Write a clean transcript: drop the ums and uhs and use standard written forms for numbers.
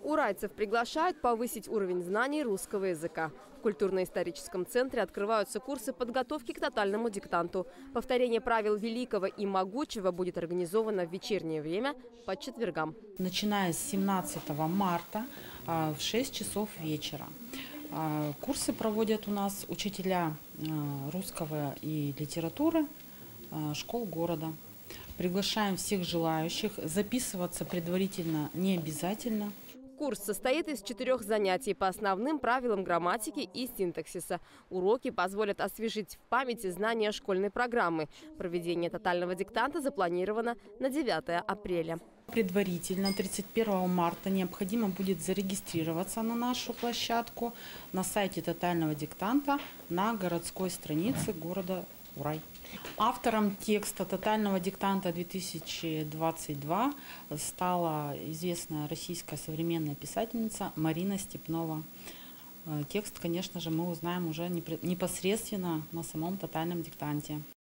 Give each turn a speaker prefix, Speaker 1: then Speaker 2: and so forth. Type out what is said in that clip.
Speaker 1: Уральцев приглашают повысить уровень знаний русского языка. В культурно-историческом центре открываются курсы подготовки к тотальному диктанту. Повторение правил великого и могучего будет организовано в вечернее время по четвергам.
Speaker 2: Начиная с 17 марта в 6 часов вечера. Курсы проводят у нас учителя русского и литературы школ города. Приглашаем всех желающих. Записываться предварительно не обязательно.
Speaker 1: Курс состоит из 4 занятий по основным правилам грамматики и синтаксиса. Уроки позволят освежить в памяти знания школьной программы. Проведение тотального диктанта запланировано на 9 апреля.
Speaker 2: Предварительно 31 марта необходимо будет зарегистрироваться на нашу площадку на сайте тотального диктанта на городской странице города Урай. Автором текста тотального диктанта 2022 стала известная российская современная писательница Марина Степнова. Текст, конечно же, мы узнаем уже непосредственно на самом тотальном диктанте.